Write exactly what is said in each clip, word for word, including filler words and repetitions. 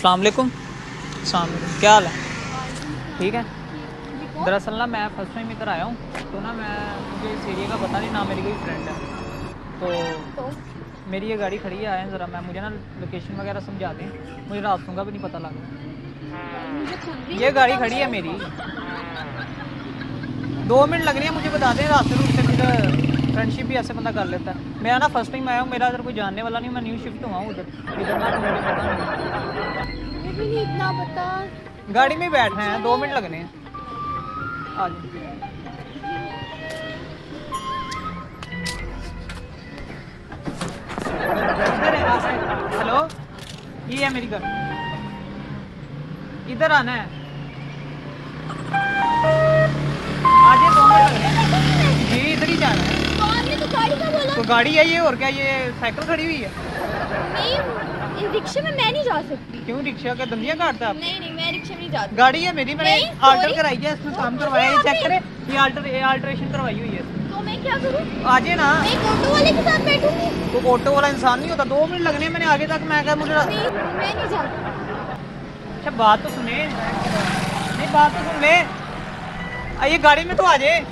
अस्सलाम वालेकुम। अस्सलाम वालेकुम, क्या हाल है? ठीक है। दरअसल ना मैं फर्स्ट टाइम इधर आया हूँ, तो ना मैं मुझे इस एरिया का पता नहीं, ना मेरी कोई फ्रेंड है, तो, तो? मेरी ये गाड़ी खड़ी है, आए ज़रा, मैं मुझे ना लोकेशन वगैरह समझा दें, मुझे रास्तों का भी नहीं पता लग रहा। ये गाड़ी खड़ी है मेरी, दो मिनट लग रही है, मुझे बता दें रास्ते में, उससे फिर फ्रेंडशिप भी ऐसे बंदा कर लेता है। मैं ना फर्स्ट टाइम आया हूँ, मेरा इधर कोई जानने वाला नहीं, मैं न्यू शिफ्ट हुआ हूँ उधर इधर ना, तो मुझे पता नहीं, मुझे भी नहीं इतना पता। गाड़ी में ही बैठ रहे हैं, दो मिनट लगने हैं, आ जाओ। हेलो, ये है मेरी घर, इधर आना है, आगे दो मिनट लगने हैं जी, इधर ही जाना है। तो गाड़ी का बोला? तो गाड़ी है ये, और क्या, ये साइकिल खड़ी हुई है? नहीं, रिक्शे में मैं नहीं जा सकती। क्यों, रिक्शा का दंदिया काटता है? नहीं नहीं, मैं रिक्शे में नहीं जाती। गाड़ी है मेरी, मैंने आल्टर कराई है, इसमें काम करवाया है, चेक करें, ये आल्टर ये आल्ट्रेशन करवाई हुई है। तो मैं क्या करूं? आ जाए ना, मैं एक ऑटो वाले के साथ बैठूंगी। तो ऑटो वाला इंसान नहीं होता, दो मिनट लगने हैं, मैंने आगे तक, मैं क्या मुझे नहीं, मैं नहीं जाती। अच्छा बात तो सुने, नहीं बात तो सुन ले, ये गाड़ी में तो आ जाए।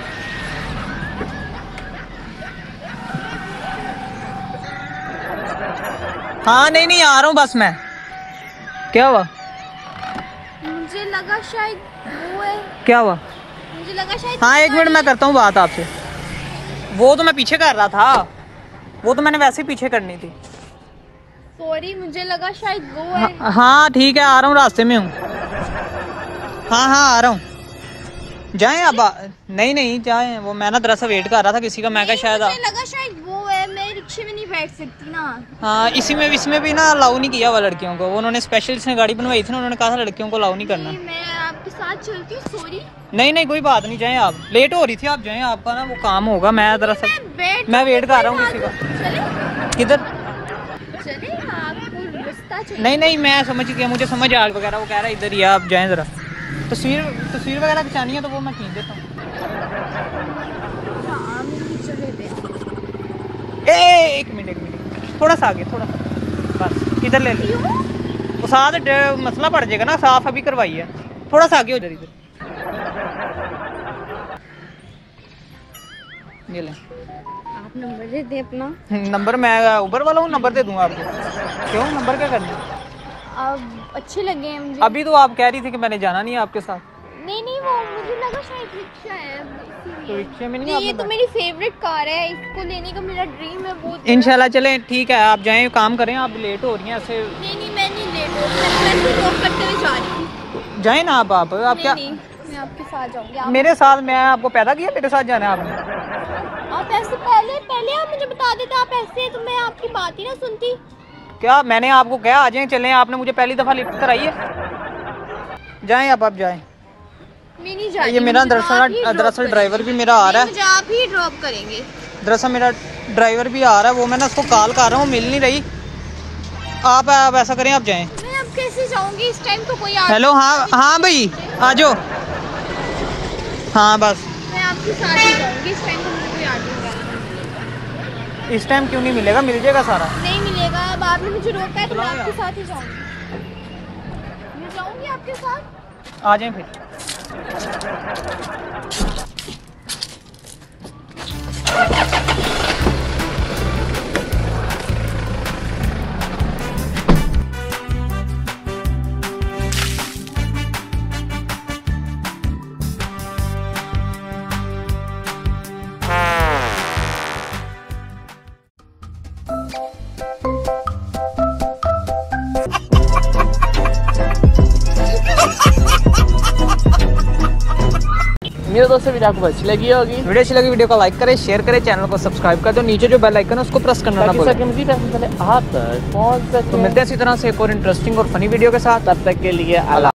हाँ नहीं नहीं, आ रहा हूँ बस मैं। क्या हुआ? मुझे लगा शायद वो है। क्या हुआ? मुझे लगा शायद। हाँ एक मिनट, मैं करता हूँ बात आपसे। वो तो मैं पीछे कर रहा था, वो तो मैंने वैसे ही पीछे करनी थी। सॉरी, मुझे लगा शायद वो है। हाँ, हाँ ठीक है, आ रहा हूँ, रास्ते में हूँ। हाँ हाँ आ रहा हूँ, जाएं अब? नहीं नहीं जाएं, वो मैं ना दरअसल वेट कर रहा था किसी का, मैं क्या शायद मुझे लगा शायद वो है, मैं रिक्शे में नहीं बैठ सकती ना। हाँ इसी में इसमें भी ना अलाउ नहीं किया हुआ लड़कियों को, वो उन्होंने स्पेशल इसने गाड़ी बनवाई थी ना, उन्होंने कहा था लड़कियों को अलाउ नहीं करना। मैं आपके साथ चलती हूँ। सॉरी। नहीं नहीं कोई बात नहीं, जाएं आप, लेट हो रही थी, आप जाएं, आपका ना वो काम होगा। मैं दरअसल मैं, मैं वेट कर रहा हूँ किसी का। किधर चले? आपको रास्ता चाहिए? नहीं नहीं मैं समझ गया, मुझे समझ आ वगैरह, वो कह रहा है इधर ही आप जाएं जरा, तस्वीर तस्वीर वगैरह खिंचानी है तो वो मैं खींच देता हूँ। ए एक मिनट एक मिनट, थोड़ा सा आगे, थोड़ा सा बस, इधर ले लो, वो साथ मसला पड़ जाएगा ना, साफ अभी करवाई है, थोड़ा सा आगे हो जाए इधर, ये ले। आप नंबर दे दे अपना। नंबर मैं उबर वाला हूँ, नंबर दे दूंगा आपको। क्यों, नंबर क्या करना है? अब अच्छे लगे हैं मुझे। अभी तो आप कह रही थी कि मैंने जाना नहीं है आपके साथ। नहीं नहीं, वो मुझे लगा शायद रिक्शा है, तो रिक्शे में नहीं, नहीं ये तो मेरी फेवरेट कार है, इसको लेने का मेरा ड्रीम है बहुत। इंशाल्लाह चलें, ठीक है आप जाएं, काम करें, आप लेट हो रही हैं ऐसे। नहीं नहीं मैं नहीं लेट हो रही, मैं ऐसे ड्रॉप करते हुए जा रही हूँ। जाएं ना आप, आप आप क्या? नहीं, मैं आपके साथ जाऊंगी। आप मेरे साथ? मैं आपको पैदा किया, मेरे साथ जाना है आपने? आप ऐसे पहले पहले आप मुझे बता देते आप ऐसे, तो मैं आपकी बात ही ना सुनती। क्या मैंने आपको कहा आ जाएं, चलें, आपने मुझे पहली दफा लिफ्ट कराई है, जाएं आप, आप जाएं। मैं नहीं जा रही, ये मेरा दरअसल दरअसल ड्राइवर भी मेरा आ रहा है, मुझे आप ही ड्रॉप करेंगे। दरअसल मेरा ड्राइवर भी आ रहा है, वो मैं ना उसको कॉल कर रहा हूँ, मिल नहीं रही। आप आप ऐसा करें, आप जाएं। मैं अब कैसे जाऊंगी, इस टाइम तो कोई आ। हेलो, हाँ हाँ भाई आ जाओ। हाँ बस मैं आपके साथ ही जाऊंगी, इस टाइम तो मुझे कोई आ जाएगा। इस टाइम क्यों नहीं मिलेगा, मिल जाएगा सारा। नहीं मिलेगा, अब आपने मुझे रोका है तो मैं आपके साथ ही जाऊंगी, मैं जाऊंगी आपके साथ। आ जाएं फिर। मेरे दोस्तों वीडियो आपको अच्छी लगी होगी, वीडियो अच्छी लगी वीडियो को लाइक करें, शेयर करें, चैनल को सब्सक्राइब कर दो, नीचे जो बेल आइकन है उसको प्रेस करना ना भूलें। आप तक पहुंच सके। तो मिलते हैं इसी तरह से एक और इंटरेस्टिंग और फनी वीडियो के साथ, तब तक के लिए अल्लाह।